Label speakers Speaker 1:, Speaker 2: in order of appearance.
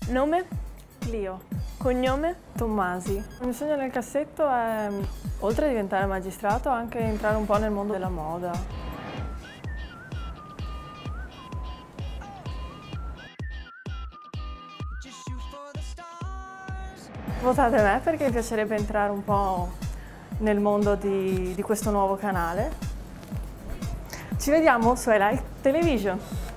Speaker 1: Nome?
Speaker 2: Clio.
Speaker 1: Cognome?
Speaker 2: Tommasi. Il mio sogno nel cassetto è, oltre a diventare magistrato, anche entrare un po' nel mondo della moda. Votate me perché mi piacerebbe entrare un po' nel mondo di questo nuovo canale. Ci vediamo su iLike Television.